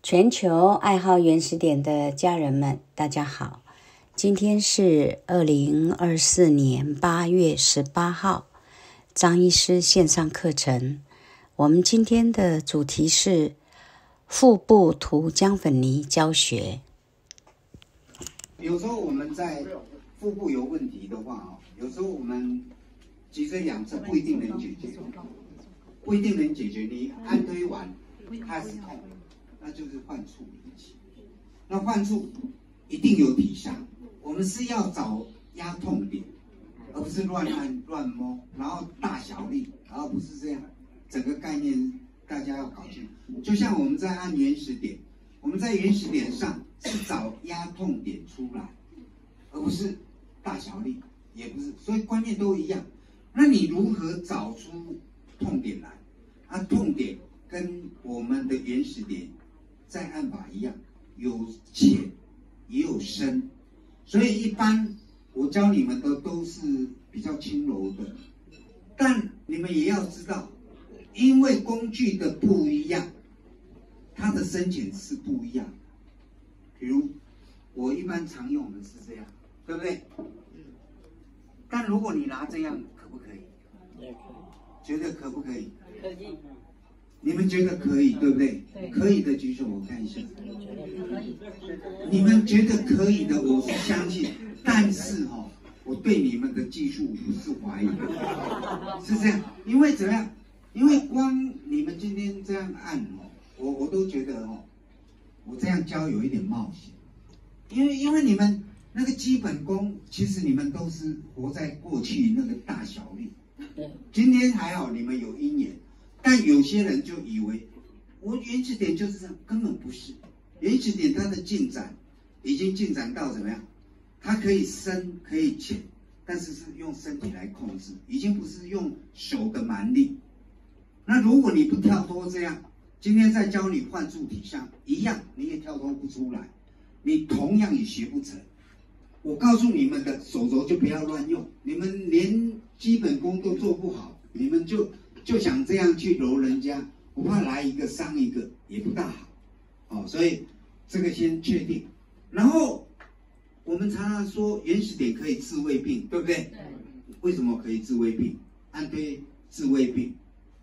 全球爱好原始点的家人们，大家好！今天是2024年8月18号，张医师线上课程。我们今天的主题是腹部涂姜粉泥教学。 有时候我们在腹部有问题的话，有时候我们脊椎两侧不一定能解决，你按推完开始痛，那就是患处引起。那患处一定有体伤，我们是要找压痛点，而不是乱按乱摸，然后大小力，然后不是这样。整个概念大家要搞清楚。就像我们在按原始点，我们在原始点上是找压痛点出来，而不是大小力，也不是，所以观念都一样。那你如何找出痛点来？痛点跟我们的原始点在按法一样，有浅也有深，所以一般我教你们的都是比较轻柔的，但你们也要知道，因为工具的不一样，它的深浅是不一样的。比如我一般常用的是这样，对不对？但如果你拿这样，可不可以？也可以。觉得可不可以？可以。你们觉得可以，对不对？对。可以的举手，我看一下。可以。你们觉得可以的，我是相信。但是我对你们的技术不是怀疑，是这样。因为怎么样？因为光你们今天这样按我都觉得我这样教有一点冒险。因为你们那个基本功，其实你们都是活在过去那个大小力。今天还好你们有因缘，但有些人就以为我原始点就是这样，根本不是。原始点它的进展已经进展到怎么样？它可以深可以浅，但是是用身体来控制，已经不是用手的蛮力。那如果你不跳脱这样，今天在教你换柱体上一样，你也跳脱不出来，你同样也学不成。我告诉你们的手肘就不要乱用，你们连基本功都做不好，你们就想这样去揉人家，不怕来一个伤一个，也不大好。所以这个先确定。然后我们常常说原始点可以治胃病，对不对？对。为什么可以治胃病？按推治胃病。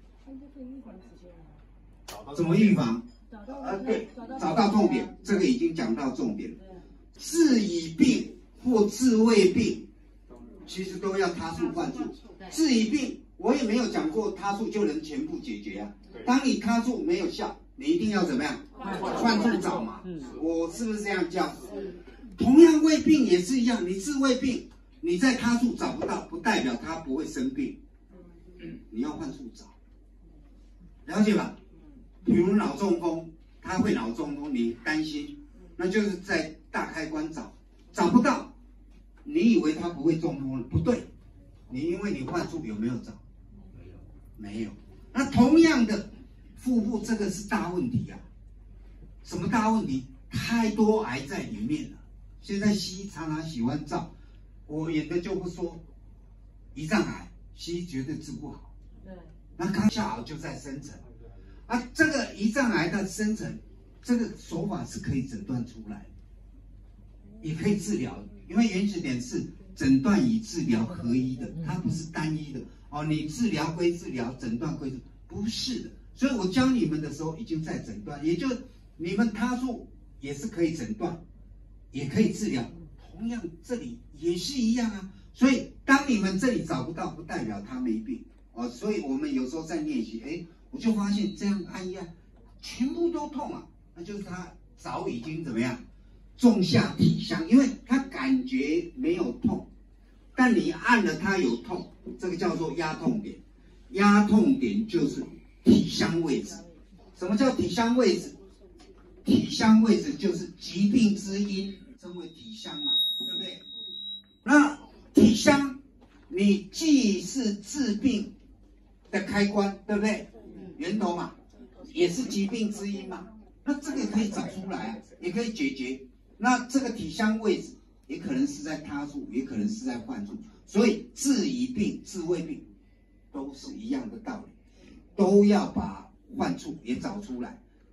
怎么预防？对，找到痛点，这个已经讲到重点了。治已病或治胃病，其实都要他处换处。治已病，我也没有讲过他处就能全部解决啊。当你他处没有效，你一定要怎么样？换处找嘛。我是不是这样教？同样胃病也是一样，你治胃病，你在他处找不到，不代表他不会生病。你要换处找，了解吧？比如脑中风，他会脑中风，你担心，那就是在大开关找不到，你以为他不会中风了？不对，因为你换处有没有找？没有。那同样的，腹部这个是大问题啊。什么大问题？太多癌在里面了。现在西医常常喜欢照，我演的就不说，胰脏癌，西医绝对治不好。对。那刚下好就在深层。这个胰脏癌的深层，这个手法是可以诊断出来的，也可以治疗的。因为原始点是诊断与治疗合一的，它不是单一的。你治疗归治疗，诊断归不是的。所以我教你们的时候已经在诊断，也就你们他处也是可以诊断，也可以治疗。同样这里也是一样啊。所以当你们这里找不到，不代表他没病所以我们有时候在练习，我就发现这样按一按，全部都痛啊，那就是他早已经怎么样种下体香，因为他感觉没有痛，但你按了他有痛，这个叫做压痛点。压痛点就是体香位置。什么叫体香位置？体香位置就是疾病之因，称为体香嘛，对不对？那体香，你既是治病的开关，对不对？源头嘛，也是疾病之因嘛。那这个可以找出来也可以解决。那这个体香位置也可能是在他处，也可能是在患处。所以治已病、治未病都是一样的道理，都要把患处也找出来。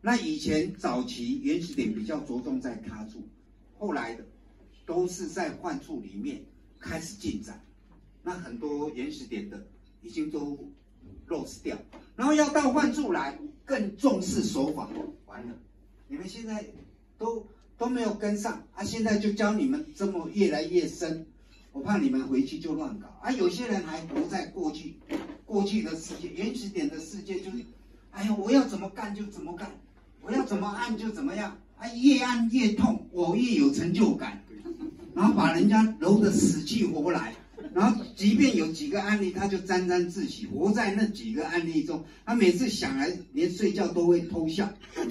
那以前早期原始点比较着重在卡处，后来的都是在患处里面开始进展。那很多原始点的已经都 lost 掉，然后要到患处来更重视手法，完了，你们现在都没有跟上啊！现在就教你们这么越来越深，我怕你们回去就乱搞啊！有些人还活在过去的世界，原始点的世界就是，哎呀，我要怎么干就怎么干，我要怎么按就怎么样，啊，越按越痛，我越有成就感，然后把人家揉得死去活来，然后即便有几个案例，他就沾沾自喜，活在那几个案例中，他每次想来连睡觉都会偷笑，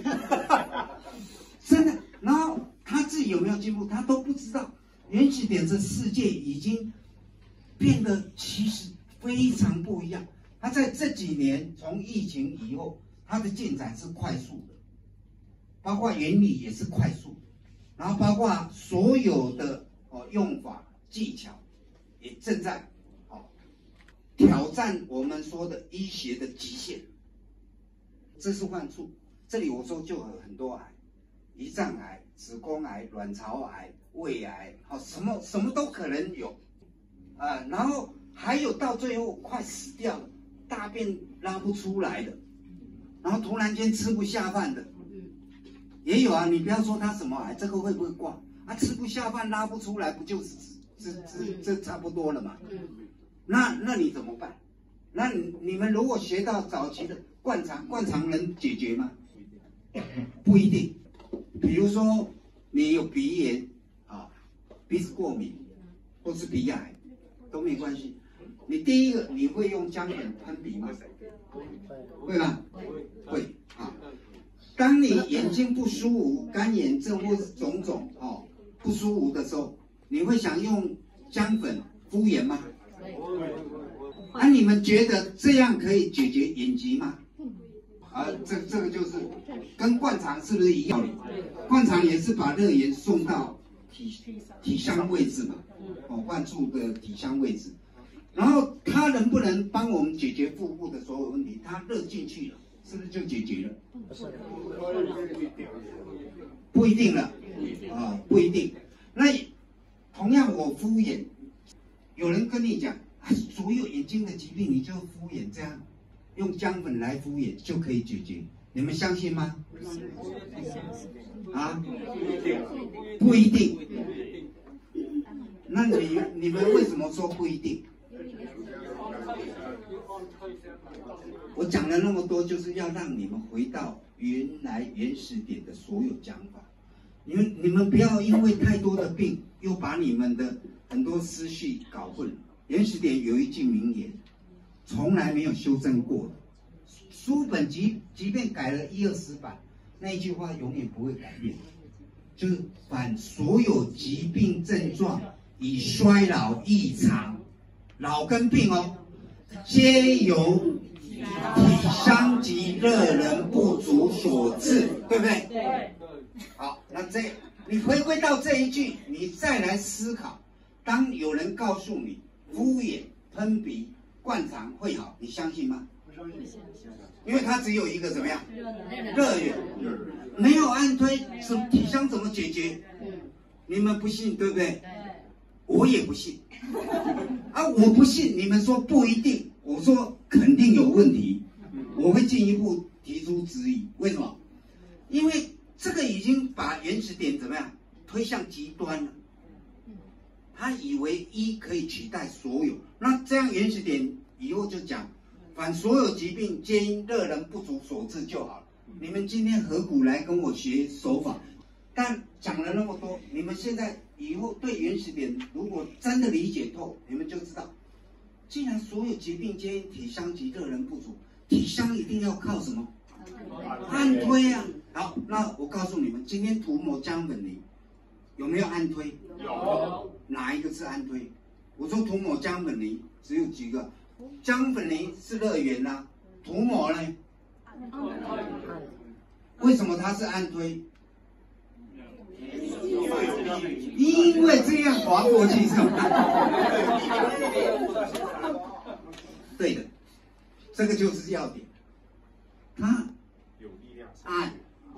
真的。然后他自己有没有进步，他都不知道。原始点这世界已经变得其实非常不一样。他在这几年从疫情以后，他的进展是快速的，包括原理也是快速的，然后包括所有的用法技巧也正在挑战我们说的医学的极限。这是患处，这里我说就有很多癌。胰脏癌、子宫癌、卵巢癌、胃癌，什么都可能有，然后还有到最后快死掉了，大便拉不出来的，然后突然间吃不下饭的，也有啊。你不要说他什么癌，这个会不会挂啊？吃不下饭拉不出来，不就是这差不多了嘛？那你怎么办？那你们如果学到早期的灌肠能解决吗？不一定。比如说你有鼻炎鼻子过敏或是鼻癌都没关系。你第一个你会用姜粉喷鼻吗？会吗？会啊。当你眼睛不舒服、干眼症或是种种不舒服的时候，你会想用姜粉敷眼吗？啊，你们觉得这样可以解决眼疾吗？这个就是跟灌肠是不是一样？灌肠也是把热源送到体香位置嘛，患处的体香位置，然后它能不能帮我们解决腹部的所有问题？它热进去了，是不是就解决了？不一定了，不一定。那同样我敷眼，有人跟你讲，所有眼睛的疾病你就敷眼这样。用姜粉来敷眼就可以解决，你们相信吗？啊，不一定。那你们为什么说不一定？我讲了那么多，就是要让你们回到原始点的所有讲法。你们不要因为太多的病，又把你们的很多思绪搞混了。原始点有一句名言，从来没有修正过的，书本即便改了1、20版，那一句话永远不会改变，就是凡所有疾病症状以衰老异常，老跟病皆由体伤及热能不足所致，对不对？对。好，那你回归到这一句，你再来思考，当有人告诉你敷眼、喷鼻、灌肠会好，你相信吗？不相信。因为它只有一个怎么样？热源，没有按推，体伤怎么解决？你们不信，对不对？我也不信。我不信，你们说不一定，我说肯定有问题，我会进一步提出质疑。为什么？因为这个已经把原始点怎么样推向极端了。他以为医可以取代所有，那这样原始点以后就讲，凡所有疾病皆因热能不足所致就好了。你们今天何苦来跟我学手法？但讲了那么多，你们现在以后对原始点如果真的理解透，你们就知道，既然所有疾病皆因体伤及热能不足，体伤一定要靠什么？按推啊！好，那我告诉你们，今天涂抹姜粉泥有没有按推？有。哪一个是按推？我说涂抹姜粉泥只有几个，姜粉泥是热源啦，涂抹呢？为什么它是按推？因为这样滑过去是吧？对的，这个就是要点。它按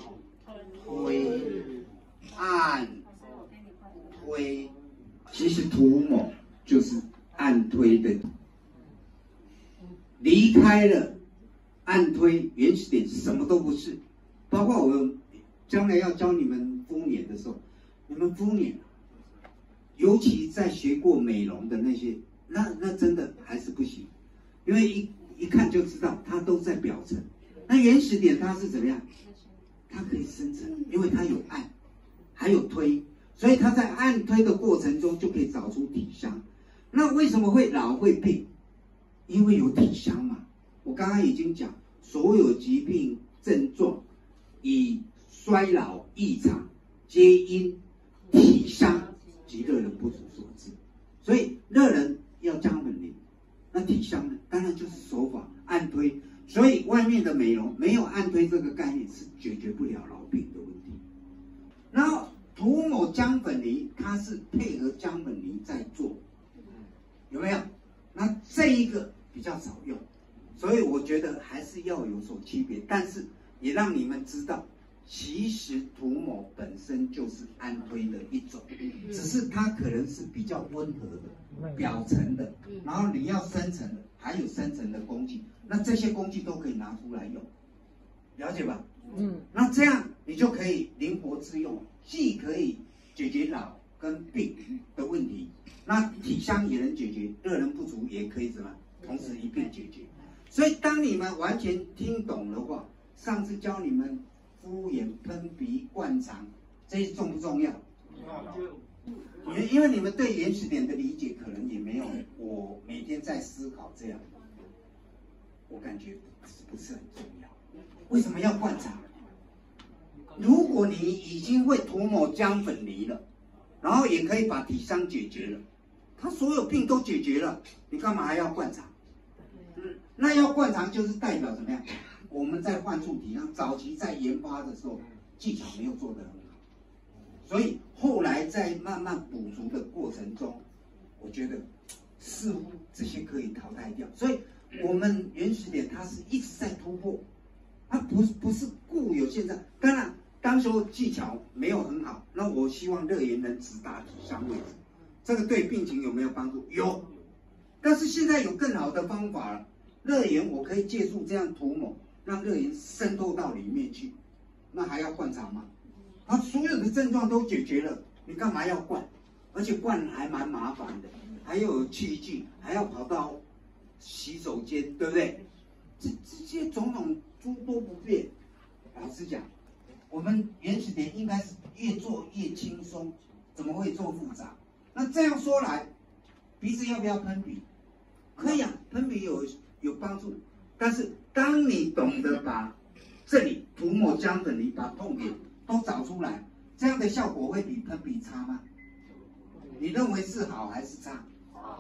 开了，暗推原始点什么都不是，包括我将来要教你们敷脸的时候，你们敷脸，尤其在学过美容的那些，那真的还是不行，因为一看就知道它都在表层。那原始点它是怎么样？它可以深层，因为它有按，还有推，所以它在按推的过程中就可以找出体香。那为什么会老会病？因为有体香嘛。我刚刚已经讲，所有疾病症状以衰老异常，皆因体香及热能不足所致。所以热能要姜粉林，那体香呢？当然就是手法按推。所以外面的美容没有按推这个概念是解决不了老病的问题。然后涂抹姜粉泥，它是配合姜粉泥在做，有没有？那这一个比较少用，所以我觉得还是要有所区别。但是也让你们知道，其实涂抹本身就是按推的一种，只是它可能是比较温和的、表层的，然后你要深层的，还有深层的工具。那这些工具都可以拿出来用，了解吧？那这样你就可以灵活自用，既可以解决老跟病的问题，那体香也能解决，热能不足也可以怎么同时一并解决。所以当你们完全听懂的话，上次教你们敷眼、喷鼻、灌肠，这些重不重要？因为你们对原始点的理解可能也没有我每天在思考这样。我感觉不是很重要。为什么要灌肠？如果你已经会涂抹姜粉泥了，然后也可以把体香解决了，它所有病都解决了，你干嘛还要灌肠？那要灌肠就是代表怎么样？我们在患处体香早期在研发的时候技巧没有做得很好，所以后来在慢慢补足的过程中，我觉得似乎这些可以淘汰掉。所以我们原始点它是一直在突破，它不是固有现在。当然，当时候技巧没有很好，那我希望热源能直达体香位置，这个对病情有没有帮助？有，但是现在有更好的方法了。热源我可以借助这样涂抹，让热源渗透到里面去，那还要灌肠吗？它所有的症状都解决了，你干嘛要灌？而且灌还蛮麻烦的，还有器具，还要跑到洗手间，对不对？这些种种诸多不便。老实讲，我们原始点应该是越做越轻松，怎么会做复杂？那这样说来，鼻子要不要喷鼻？可以啊，喷鼻有帮助。但是当你懂得把这里涂抹姜粉泥，把痛点都找出来，这样的效果会比喷鼻差吗？你认为是好还是差？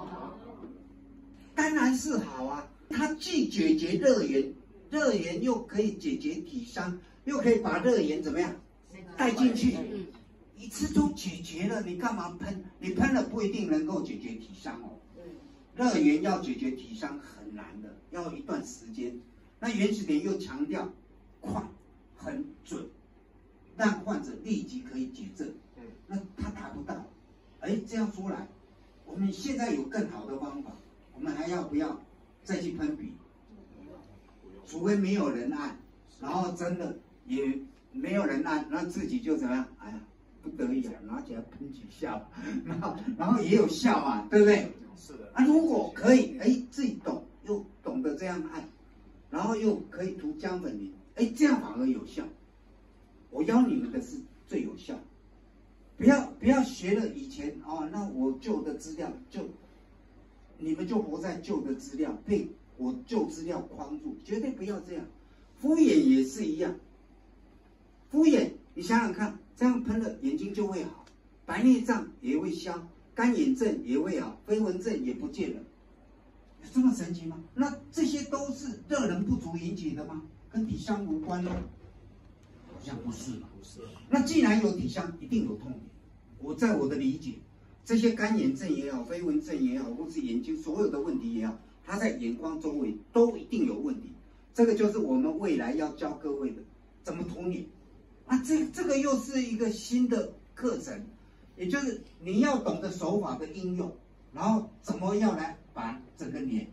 当然是好啊！它既解决热源，热源又可以解决体香，又可以把热源怎么样带进去，一次都解决了。你干嘛喷？你喷了不一定能够解决体香哦。热源要解决体香很难的，要一段时间。那原始点又强调快、很准，让患者立即可以解症。那他达不到。这样说来，我们现在有更好的方法，我们还要不要再去喷鼻？除非没有人按，然后真的也没有人按，那自己就怎么样？哎呀，不得已啊，拿起来喷几下，然后也有效嘛，对不对？ 是的。 如果可以，自己懂又懂得这样按，然后又可以涂姜粉泥，这样反而有效。我要你们的是最有效。不要学了以前那我旧的资料你们就活在旧的资料，被我旧资料框住，绝对不要这样。敷衍也是一样，敷衍你想想看，这样喷了眼睛就会好，白内障也会消，干眼症也会好，飞蚊症也不见了，有这么神奇吗？那这些都是热能不足引起的吗？跟体香无关哦。好像不是嘛？不是。那既然有体香，一定有痛点。我在我的理解，这些干眼症也好，飞蚊症也好，或是眼睛所有的问题也好，它在眼眶周围都一定有问题。这个就是我们未来要教各位的，怎么涂脸。这个又是一个新的课程，也就是你要懂得手法的应用，然后怎么样来把整个脸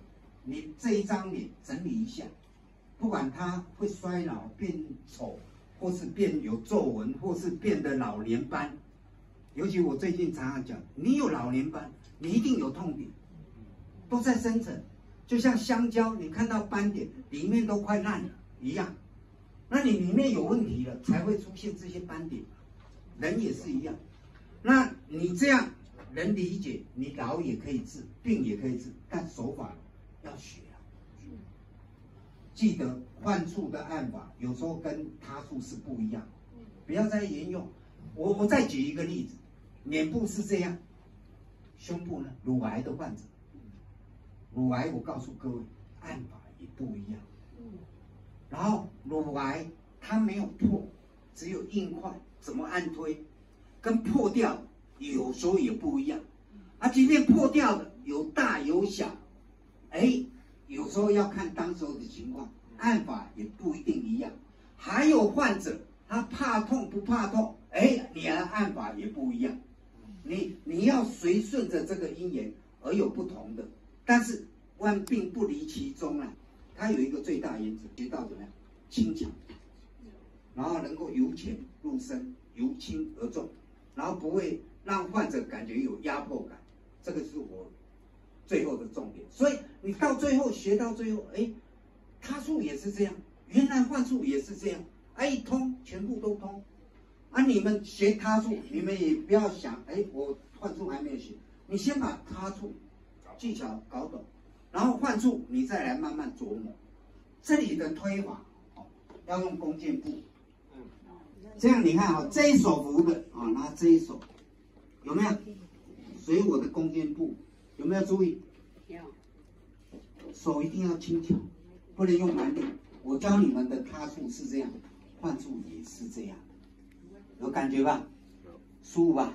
你这一张脸整理一下，不管它会衰老、变丑，或是变有皱纹，或是变得老年斑。尤其我最近常常讲，你有老年斑，你一定有痛点，都在深层，就像香蕉，你看到斑点里面都快烂了一样。那你里面有问题了，才会出现这些斑点。人也是一样。那你这样能理解，你老也可以治，病也可以治，但手法要学啊。记得患处的按法有时候跟他处是不一样，不要再沿用。我再举一个例子，脸部是这样，胸部呢，乳癌的患者，乳癌我告诉各位，按法也不一样。然后乳癌它没有破，只有硬块，怎么按推，跟破掉有时候也不一样。啊，即便破掉的有大有小，有时候要看当时候的情况，按法也不一定一样。还有患者他怕痛不怕痛，你的按法也不一样。你要随顺着这个因缘而有不同的，但是万病不离其宗啊。它有一个最大原则，学到怎么样？轻巧，然后能够由浅入深，由轻而重，然后不会让患者感觉有压迫感，这个是我最后的重点。所以你到最后学到最后，他处也是这样，原来患处也是这样，一通全部都通。啊，你们学他处，你们也不要想，我患处还没有学，你先把他处技巧搞懂。然后患处，你再来慢慢琢磨。这里的推法，要用弓箭步。这样你看这一手扶的拿这一手，有没有？随我的弓箭步，有没有注意？有。手一定要轻巧，不能用蛮力。我教你们的他处是这样，患处也是这样，有感觉吧？舒服吧？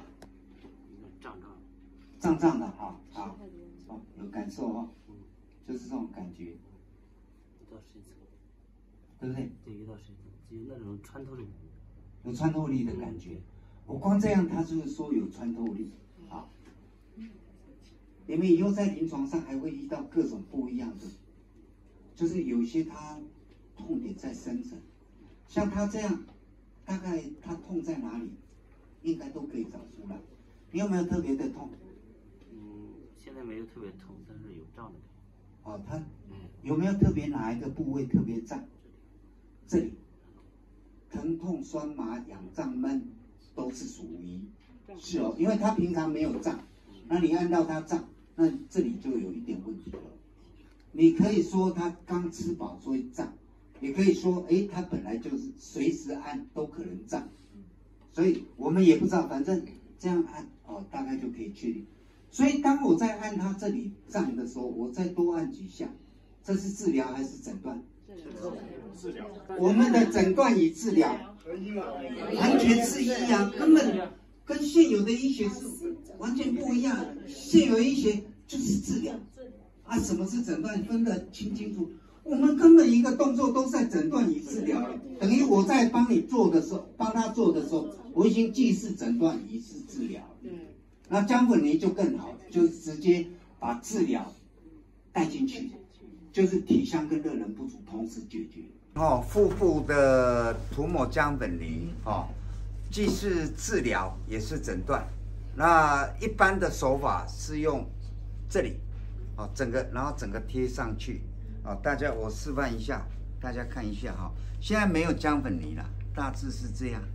胀胀的好，有感受就是这种感觉， 一道深层， 对不对？ 对，一道深层，就有那种穿透力， 有穿透力的感觉。我光这样，他就是说有穿透力。好，你们以后在临床上还会遇到各种不一样的，就是有些他痛点在深层，像他这样，大概他痛在哪里，应该都可以找出来。你有没有特别的痛？ 现在没有特别痛，但是有胀的感觉。 他有没有特别哪一个部位特别胀？这里，疼痛、酸麻、痒胀、闷，都是属于是因为他平常没有胀，那你按到他胀，那这里就有一点问题了。你可以说他刚吃饱所以胀，也可以说他本来就是随时按都可能胀，所以我们也不知道，反正这样按大概就可以确定。所以当我在按他这里胀的时候，我再多按几下，这是治疗还是诊断？ 治疗。 我们的诊断与治疗完全是一样，根本跟现有的医学是完全不一样的。现有医学就是治疗什么是诊断分得清楚。我们根本一个动作都在诊断与治疗了，等于我在帮他做的时候，我已经既是诊断也是治疗。那姜粉泥就更好，就直接把治疗带进去，就是体香跟热能不足同时解决。腹部的涂抹姜粉泥既是治疗也是诊断。那一般的手法是用这里然后整个贴上去大家我示范一下，大家看一下现在没有姜粉泥了，大致是这样，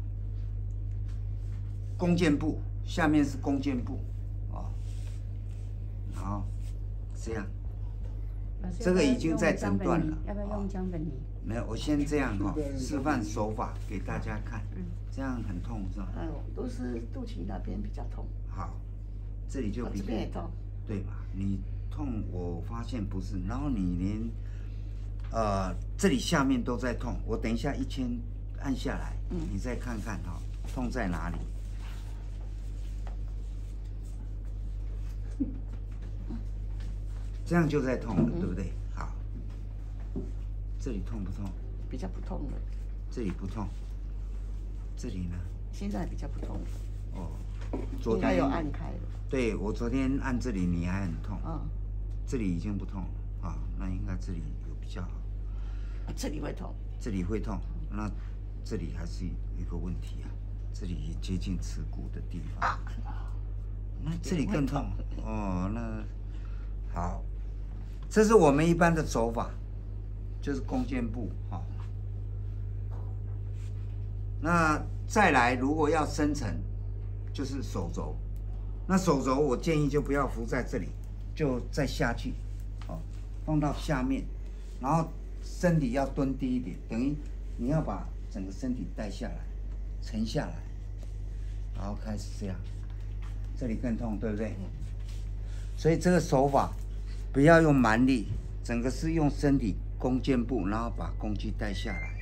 弓箭步。下面是弓箭步然后这样，这个已经在诊断了。 要不要用姜粉泥？ 没有，我先这样示范手法给大家看。这样很痛是吧？ 都是肚脐那边比较痛。 好，这里就比这边也痛， 对吧？你痛，我发现不是，然后你连这里下面都在痛，我等一下一牵按下来，你再看看痛在哪里？这样就在痛了，对不对？好，这里痛不痛？ 比较不痛了。 这里不痛，这里呢？ 现在比较不痛了。 昨天有按开了。 对，我昨天按这里你还很痛。这里已经不痛了。 啊，那应该这里有比较好。 这里会痛， 这里会痛，那这里还是有一个问题啊，这里接近耻骨的地方，那这里更痛哦。那好，这是我们一般的手法，就是弓箭步哈。那再来，如果要深层，就是手肘。那手肘我建议就不要扶在这里，就再下去，哦，放到下面，然后身体要蹲低一点，等于你要把整个身体带下来，沉下来，然后开始这样，这里更痛，对不对？所以这个手法不要用蛮力，整个是用身体弓箭步，然后把弓具带下来。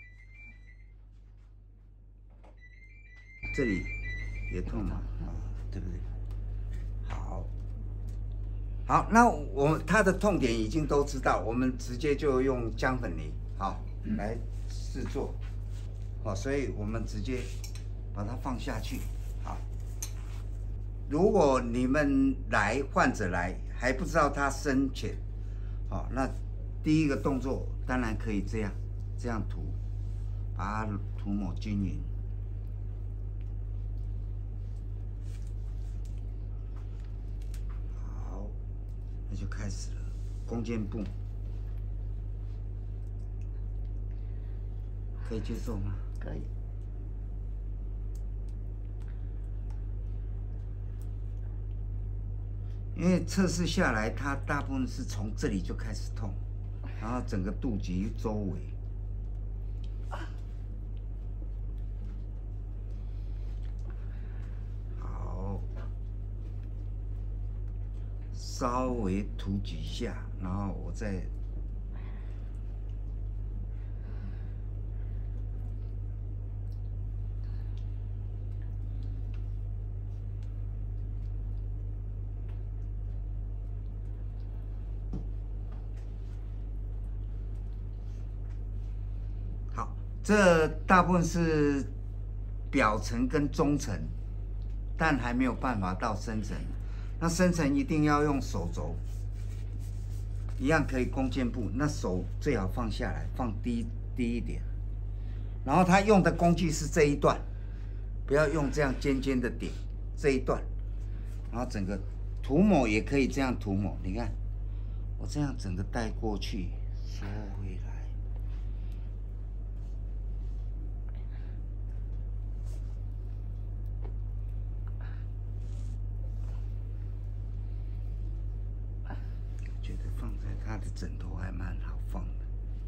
这里也痛嘛，啊，对不对？好，好，那它的痛点已经都知道，我们直接就用姜粉泥，好，来试做，好，所以我们直接把它放下去，好。如果你们患者来还不知道他深浅，好，那第一个动作当然可以这样涂，把它涂抹均匀。好，那就开始了，弓箭步，可以接受吗？ 可以。 因为测试下来，它大部分是从这里就开始痛，然后整个肚脐周围。好，稍微涂几下，然后我再。好，这大部分是表层跟中层，但还没有办法到深层。那深层一定要用手肘，一样可以弓箭步。那手最好放下来，放低一点。然后他用的工具是这一段，不要用这样尖尖的点，这一段。然后整个涂抹也可以这样涂抹，你看，我这样整个带过去，收回来。觉得放在他的枕头还蛮好放的。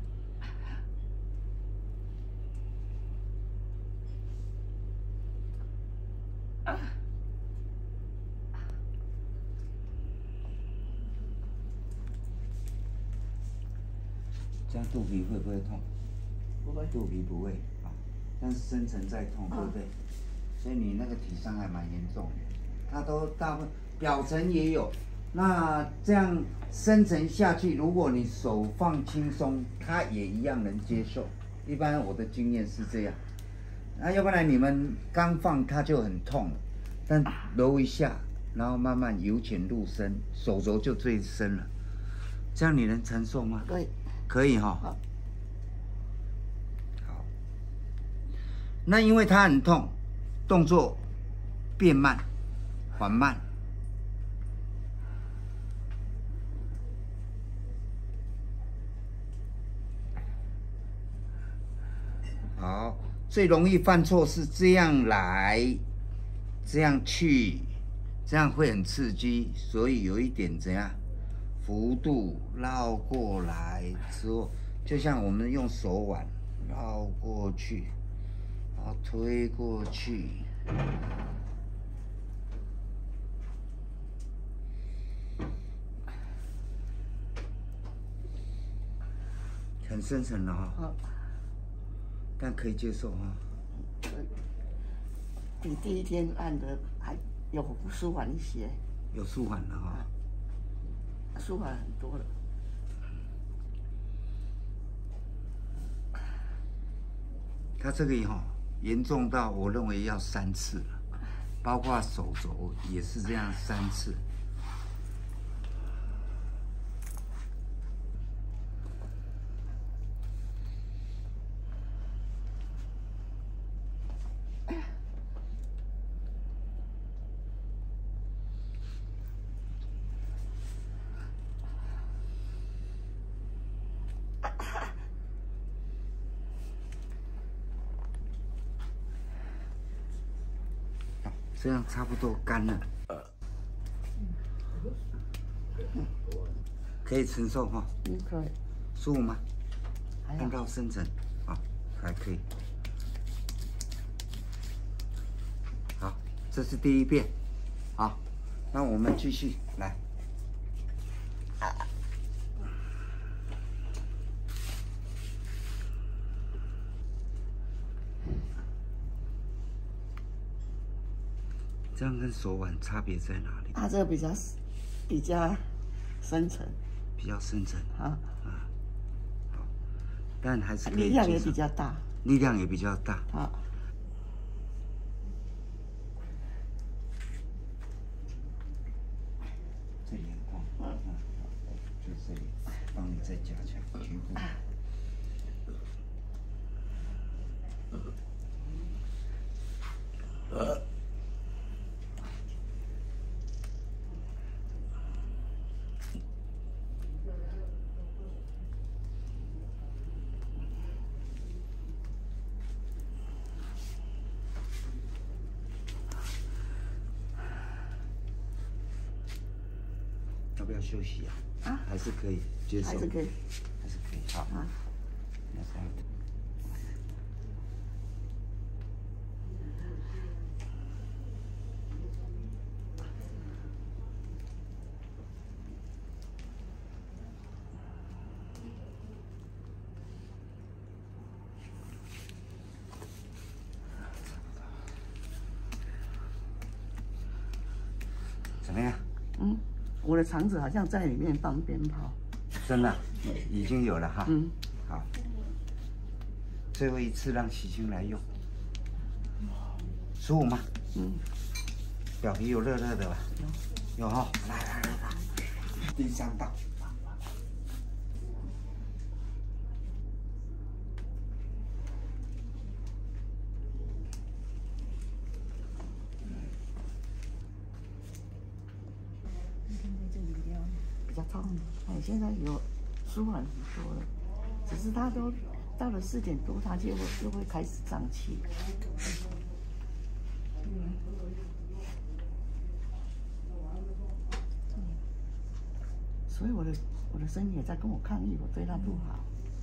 这样肚皮会不会痛？ 不会。 肚皮不会啊，但是深层在痛，对不对？所以你那个体伤还蛮严重的。它都大部分表层也有。那这样深层下去，如果你手放轻松，它也一样能接受。一般我的经验是这样。那要不然你们刚放它就很痛了，但揉一下，然后慢慢由浅入深，手肘就最深了。这样你能承受吗？ 可以。 可以哈。 好。 好。那因为它很痛，动作变慢，缓慢。好，最容易犯错是这样来，这样去，这样会很刺激，所以有一点怎样，幅度绕过来之后，就像我们用手腕绕过去，然后推过去，很深层了哈。 好。 但可以接受哈。 比第一天按的还有舒缓一些。 有舒缓了哈。 舒缓很多了。 他这个哈严重到我认为要3次了，包括手肘也是这样3次。 这样差不多干了，可以承受哈。 可以。 舒服吗？ 还好按到深层，啊，还可以。好，这是第一遍，好，那我们继续来。这样跟手腕差别在哪里？ 它这个比较深层， 比较深层啊， 好，但还是可以力量也接受比较大， 力量也比较大。 啊。 这里很晃，就这里，帮你再加强局部。要不要休息啊？还是可以接受？ 还是可以。 还是可以。好。 啊。 那这样。怎么样？ 我的肠子好像在里面放鞭炮。 真的，已经有了哈。好，最后一次让喜清来用，舒服吗？表皮有热热的吧？有哈。来，第3道。 比较痛，现在有舒缓很多了，只是它都到了4点多，它就会开始胀气。所以我的身体也在跟我抗议，我对它不好。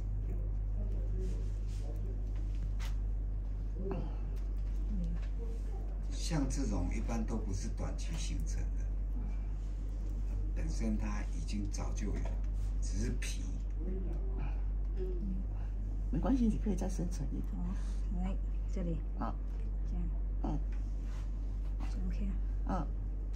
像这种一般都不是短期形成的，本身它已经早就有，只是皮。 没关系，你可以再深层一点。 来这里， 好， 这样，OK。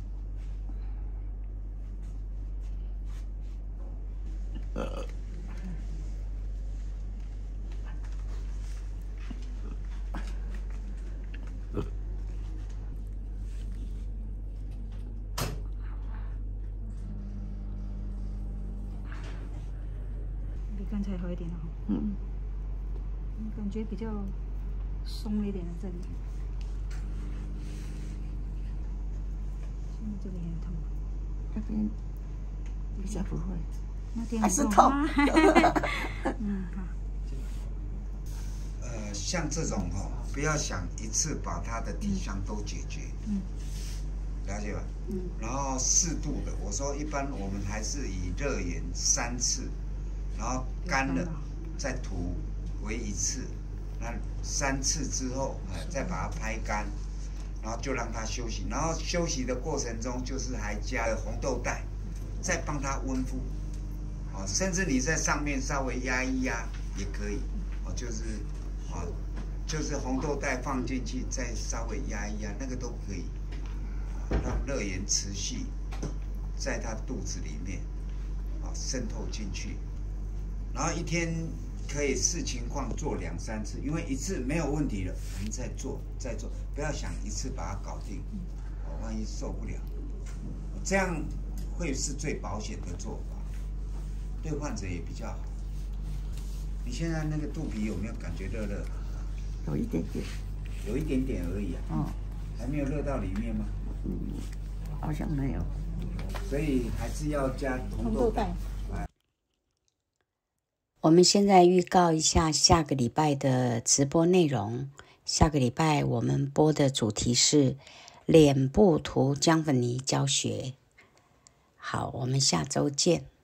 比刚才好一点了哈。感觉比较松一点的这里，现在这里很痛。 这边比较不会， 那天还是痛。 好。 像这种不要想一次把它的体伤都解决。了解吧？然后适度的，我说一般我们还是以热盐3次，然后干了再涂为1次，那3次之后，再把它拍干，然后就让它休息。然后休息的过程中，就是还加了红豆带，再帮它温敷。甚至你在上面稍微压一压也可以。就是红豆带放进去，再稍微压一压，那个都可以。让热盐持续在它肚子里面渗透进去，然后一天可以视情况做2、3次，因为1次没有问题了，我们再做，不要想1次把它搞定，万一受不了，这样会是最保险的做法，对患者也比较好。你现在那个肚皮有没有感觉热热？ 有一点点， 有一点点而已啊。还没有热到里面吗？ 好像没有， 所以还是要加红豆带。 我们现在预告一下下个礼拜的直播内容。下个礼拜我们播的主题是脸部涂姜粉泥教学。好，我们下周见。